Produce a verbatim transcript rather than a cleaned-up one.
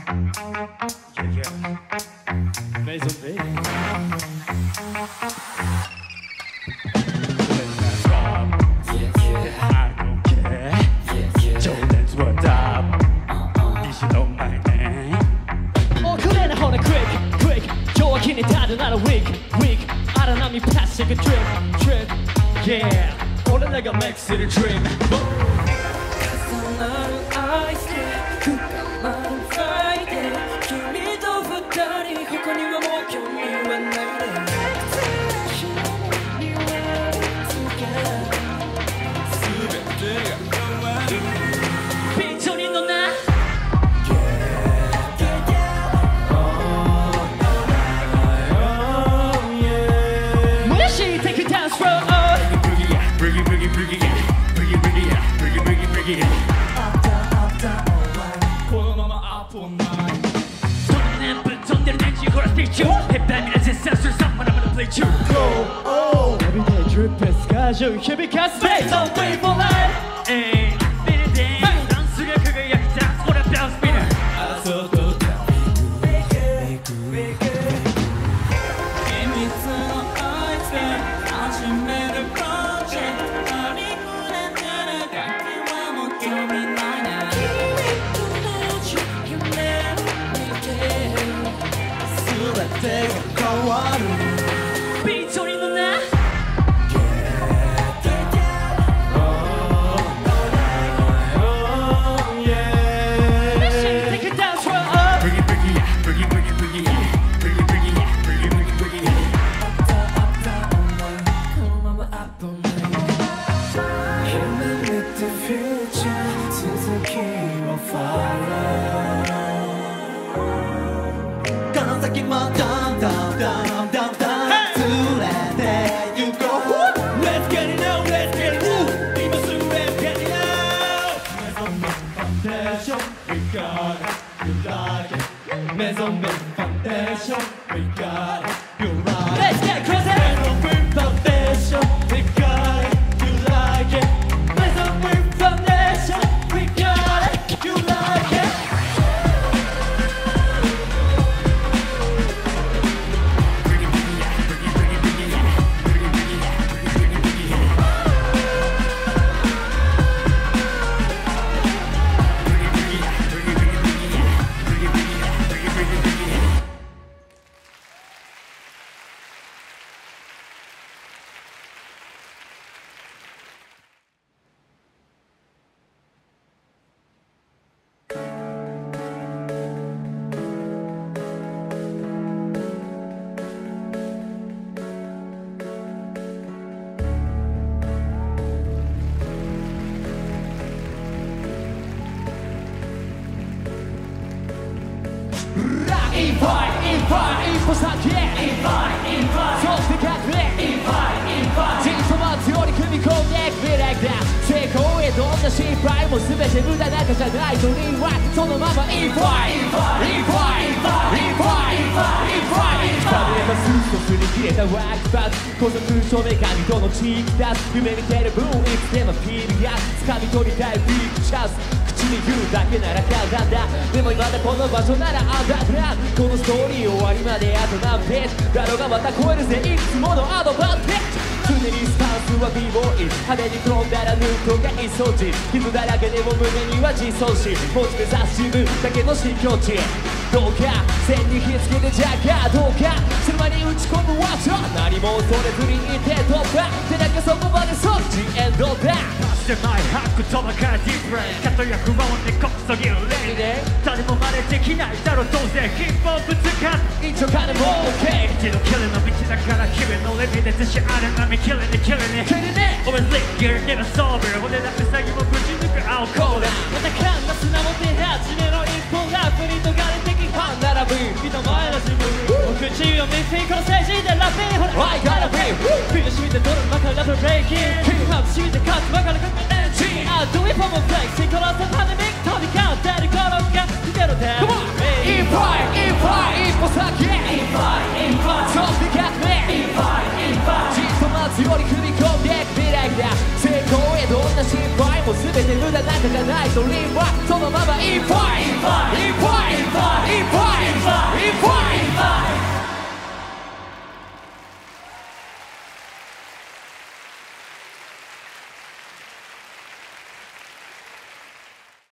Maison B Take a trip, trip, yeah. 俺らが make city dream. 重なる愛して深まる愛で君と二人他にはもう興味はないで全てが変わるピンチョリのなこのままアップオンラインその年ぶっ飛んでる年中こらステージヘッドには絶賛するさまだまだプレイ中 Go! Everyday drip スカジュ響かす Maison B for life えいビリディダンスが輝くダンスこれはダンスビナーあそこと旅行く秘密のアイスで始めるプロジェクトありふれてるだけはもう興味ないな君との夢見て全てが変わるビートにのなMaison B Foundation, we got it, you like it. Let's get crazy. Maison B Foundation, we got it, you like it. Maison B Foundation, we got it, you like it. Bring it, bring it, bring it, bring it, bring it, bring it, bring it, bring it, bring it. Invite, invite,一歩先へ Invite, invite そして革命 Invite, invite じっと待つように組み込んでいく未来だ成功へどんな失敗も全て無駄なんかじゃないドリームはそのまま Invite, invite, invite, invite, invite 食べればスーツとすり切れたワークパス高速照明感との地域出す夢見てる分いつでもフィールや掴み取りたいビッグチャンス口に言うだけなら簡単だでも今だこの場所ならアンダーグラウンドこのストーリー終わりまであと何ページだろうがまた超えるぜいくつものアドバンテージ常にスタンスは ビーボーイ 派手に飛んだらヌートがいそうじ傷だらけでも胸には自尊心持ち目指す自分だけの新境地どうか線に火つけてジャガーどうかその前に打ち込むワッチャー何も恐れずにいて突破手だけそこまでそっちエンドだしてないハックとばかりディフレンかとや不安でこそぎるレイで誰も真似できないだろうどうせヒップホップ使って一応金も OK 一度キレの道だから日々のレビで自信ある波キレにキレにキレに俺リッギルにのソーブル俺だって詐欺もぶち抜く青コーラまたカンナスなもて始めの一本ラップにとがれてきファン並ぶ目の前の自分お口を見てこのステージでラッピーほら I gotta be 苦しみでドルマからラップブレイキンキングハップしみて勝つばかりかけエンジンあどういうフォームフレイクシーコロスパネミック飛び交ってる頃が見てろで Come on! インファイインファイ一歩先へインファイインファイそして革命インファイインファイじっと待つより踏み込んでいく未来だ成功へどんな失敗も全て無駄なんかじゃないドリームはそのままインファイインファイインファイ